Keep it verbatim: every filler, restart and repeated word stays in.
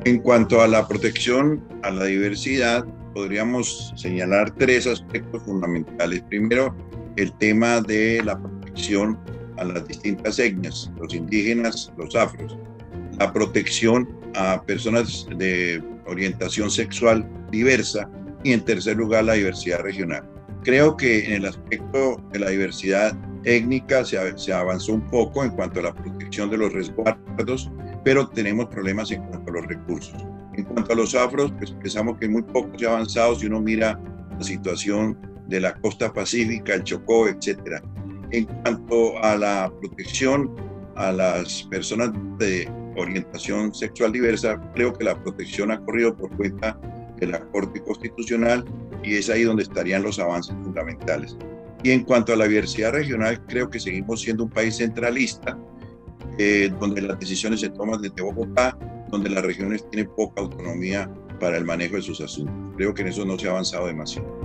En cuanto a la protección a la diversidad, podríamos señalar tres aspectos fundamentales. Primero, el tema de la protección a las distintas etnias, los indígenas, los afros. La protección a personas de orientación sexual diversa y, en tercer lugar, la diversidad regional. Creo que en el aspecto de la diversidad étnica se, se avanzó un poco en cuanto a la protección de los resguardos, pero tenemos problemas en cuanto a los recursos. En cuanto a los afros, pues pensamos que muy poco se ha avanzado si uno mira la situación de la costa pacífica, el Chocó, etcétera. En cuanto a la protección a las personas de orientación sexual diversa, creo que la protección ha corrido por cuenta de la Corte Constitucional y es ahí donde estarían los avances fundamentales. Y en cuanto a la diversidad regional, creo que seguimos siendo un país centralista, eh, donde las decisiones se toman desde Bogotá, donde las regiones tienen poca autonomía para el manejo de sus asuntos. Creo que en eso no se ha avanzado demasiado.